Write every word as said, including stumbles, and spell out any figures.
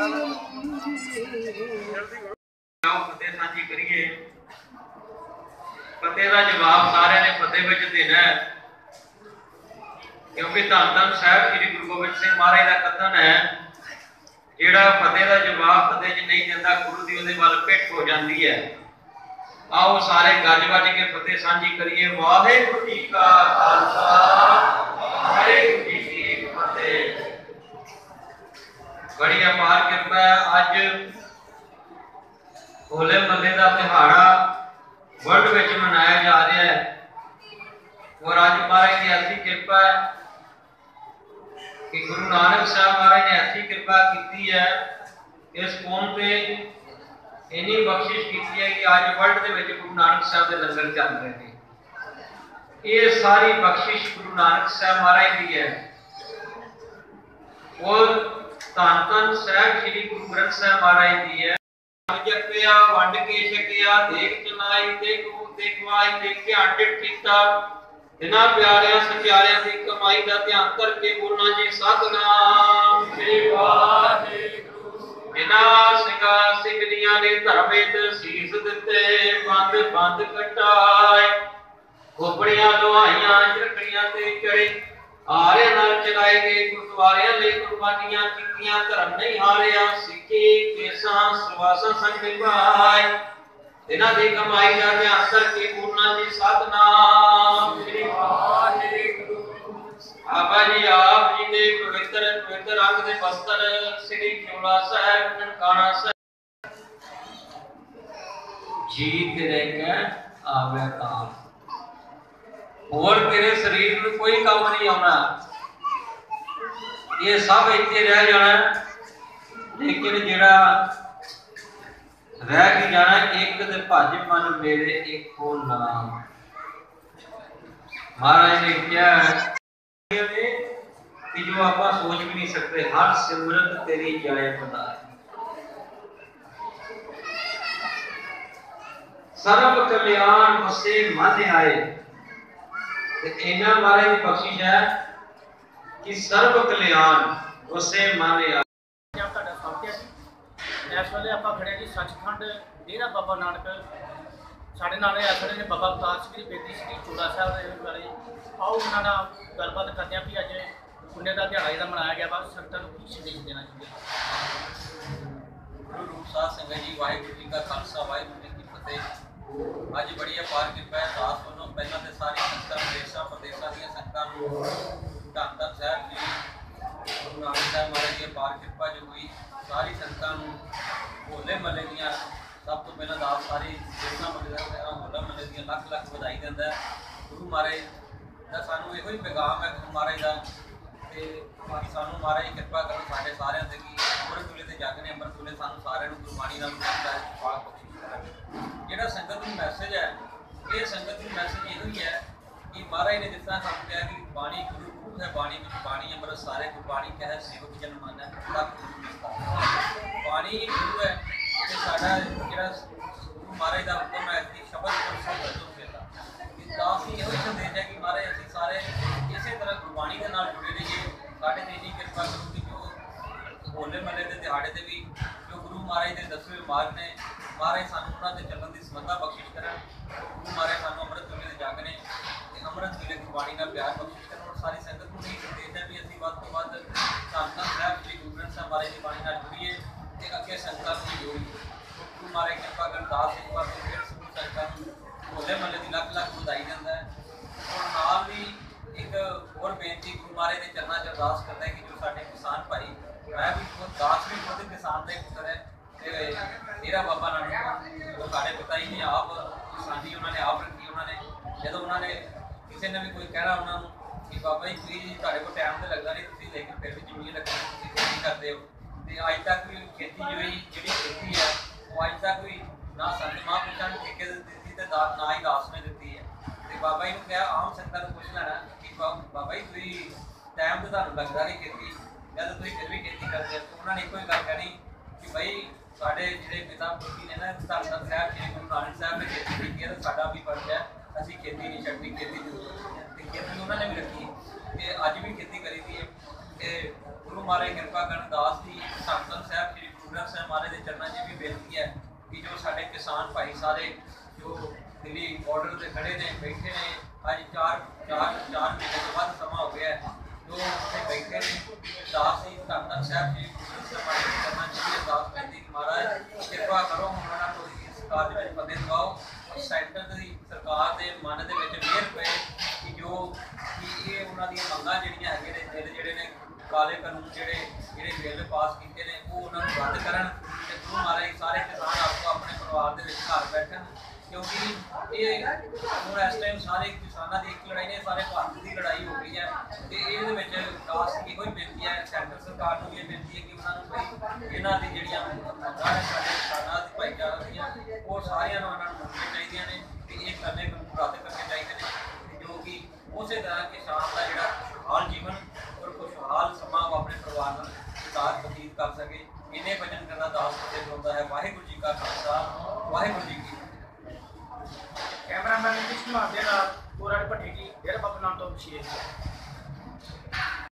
फतेह सांझी करिए। फतेह का जवाब सारे ने फतेह विच देना है, क्योंकि धन धन साहिब श्री गुरु गोबिंद सिंह महाराज का कथन है, जिहड़ा फतेह का जवाब फतेह च नहीं दिंदा गुरु दी उहदे वल पिठ हो जाती है। आओ सारे गज वज के फतेह सांझी करिए। वाहिगुरू जी का खालसा, वाहिगुरू जी की फतेह। बड़ी अपार कृपा है, अज होले महल्ले का तिहाड़ा वर्ल्ड विच मनाया जा रहा है और अज महाराज की ऐसी कृपा है कि गुरु नानक साहब महाराज ने ऐसी कृपा की है, इस कौम से इन्नी बख्शिश की है कि अज वर्ल्ड के विच गुरु नानक साहब के लंगर चल रहे हैं। ये सारी बख्शिश गुरु नानक साहब महाराज की है और धन धन साहिब श्री गुरु ग्रंथ साहब महाराज की है। जपिया वंड के छकिया, देख चनाई देख देखवाई देख ध्यान टिटा, इन्हां प्यारियां सच्चारियां दी कमाई का ध्यान करके बोलना जी सतनाम श्री वाहिगुरू। इन्हां सिंगा सिंगड़ियां ने धर्मेत सीस दिते, बंद बंद कटाए, खोपड़ियां लोहाइयां झरकड़ियां ते चढ़े, आरे नाल चलाए गए गुरुद्वारियां ले कुर्बानियां कीतियां, धर्म नहीं हारिया, सिक्खी केसां सवासां संग निभाए, इन्हां दी कमाई दा ध्यान करके पूर्णा जी सतनाम श्री वाहिगुरू। बाबा जी आप जी दे पवित्र पवित्र रंग दे वस्त्र श्री चोला साहिब ननकाना साहिब जी तेरे के आवे काम, और तेरे शरीर में कोई काम नहीं आना, ये सब इतने रह जाना, लेकिन जेड़ा रह के जाना एक दे भज मन मेरे एक हो नाम। महाराज ने क्या कि जो आप सोच भी नहीं सकते, हर सिमरत तेरी जाए पता, सर्व कल्याण बसे मन आए। इन्ना महाराज की बख्शिश है कि सर्व कल्याण उसे माने आ। इस वेले आप खड़े जी सचखंड डेरा बाबा नानक, साढ़े नाल इस वेले ने बाबा अवतार श्री बेदी श्री चोला साहब बारे आओ उन्होंने गलबात करते हैं कि अज पुण्य का दिहाड़ा जो मनाया गया, बस संगतां नूं की संदेश देना चाहिए। गुरु रूप साध संगत जी, वाहिगुरू जी का खालसा, वाहिगुरू जी की फतेह। अज बड़ी अपार कृपा है दास वालों, पहला तो सारी संगतां देशां प्रदेशां दीयां संगतां नूं धन धन साहिब जी गुरु नानक साहब महाराज की अपार कृपा जो हुई, सारी संगतां नूं होले महल्ले दीयां सब तो पहला दास सारी देशां प्रदेशां होले महल्ले दीयां लख लख बधाई दिंदा है। गुरु महाराज का सानूं इहो ही पैगाम है गुरु महाराज का, ते सानूं महाराज कृपा करो साडे सारिआं ते कि अमृत वेले ते जग ने अमृत वेले सानूं सारिआं नूं गुरबाणी दा पाक बख्शिश करन। जिहड़ा संगत नूं मैसेज है, ये संगत नूं मैसेज इहो ही है कि महाराज ने जिस तरह सानूं कहा कि बाणी गुरु गुरु है बाणी विच बाणी अमृत सारे गुरबाणी कहे सेवक जन मन है तक बाणी ही गुरु है। ते साडा जिहड़ा गुरु महाराज दा हुकम है कि शब्द परसों बजो फेरा, कि दास ही इहो संदेश है कि महाराज असीं सारे इसे तरह गुरबाणी दे नाल जुड़े रहिए। साडे ते इन्नी कृपा करो कि जो होले महल्ले दे दिहाड़े ते भी जो गुरु महाराज दे दसवें मार्ग ने, महाराज सानूं उन्हां ते चलण दी समर्था बख्शिश करन। गुरु महाराज सानूं अमृत वेले दे जग ने ते अमृत वेले गुरबाणी दा प्यार बख्शिश करन। और सारी संगत नूं यही संदेश है भी असीं वध तों वध धन धन साहिब श्री गुरु ग्रंथ साहिब महाराज दी बाणी नाल जुड़ीए ते अगे संगतां नूं जोड़ीए। गुरु महाराज कृपा करन। दास एक बार फिर संगतां नूं होले महल्ले दी लख लख बधाई दिंदा है। और नाल भी एक होर बेनती गुरु महाराज दे चरनां च अरदास करदा है कि जो साडे किसान भाई, मैं भी खुद दास भी खुद किसान का पुत्र है, डेरा बाबा नानक वो साढ़े पिता ही ने आप किसानी उन्होंने आप रखी। उन्होंने जो उन्होंने किसी ने भी कोई कहना उन्होंने कि बाबा जी तुम तुहाडे कोल टाइम तो लगता नहीं, तुसीं लेकिन फिर भी जमीन रखी खेती करते हो। तो अज तक भी खेती जो जी खेती है वो अज तक भी ना संत महापुरुषों ने ठेके दी तो ना ही दास ने दी है। तो बाबा जी ने कहा आम संगतां नूं पुछ लेना कि बाबा जी तुसीं टाइम तो तुहानूं लगता नहीं खेती, जब तुम फिर भी खेती करते हो। तो उन्होंने एक ही गल कहनी कि भाई साढ़े जो पिता पुरखी ने ना धन धन साहिब श्री गुरु नानक साहब ने खेती की है, तो साडा भी फर्ज है असीं खेती नहीं छड्डनी, खेती जरूर है। तो खेती उन्होंने भी रखी ते अज भी खेती करी दी है। गुरु महाराज कृपा करन। दास की धन धन साहिब श्री जो साडे किसान भाई सारे जो दिल्ली बॉर्डर से खड़े ने बैठे ने अज चार चार चार महीने तो बाद समा हो गया है जो उत्थे बैठे ने दास जी धन धन साहब जी करना चाहिए दास बेनती महाराज कृपा करो उन्होंने कोई इस कार्य में फतेह दवाओ सेंटर की सरकार के मन के मेहर पे कि जो कि ये उन्होंने दी मंगां जिहड़ियां हैगे ने बिल जिहड़े ने काले कानून जिहड़े जिहड़े बिल पास किए ने वो उन्होंने रद्द करन ते गुरु महाराज सारे किसान आपको अपने परिवार के घर बैठन क्योंकि ये हुण इस टाइम सारे किसानों की एक लड़ाई ने सारे भारत की लड़ाई हो गई है तो ये दास की इहो बेनती है सेंटर सरकार को ये बेनती है कि उन्होंने भाई इन्हों की जिहड़ियां मंगां ने साडे किसानां दी भाईचारा दीयां वो सारियां नूं उन्होंने मंगणियां चाहिए ने कि ये करने रद्द करने चाहिए ने जो कि उस तरह किसान का जिहड़ा खुशहाल जीवन और खुशहाल समा वो अपने परिवार नाल साथ बतीत कर सके इन्हें भजन करना दास फतेह दवाउंदा है। वाहिगुरू जी का खालसा वाहिगुरू जी की कैमरामैन नीतीश कुमार के नाल गोराड़ भट्टी जी डेरा बाबा नानक तो विशेष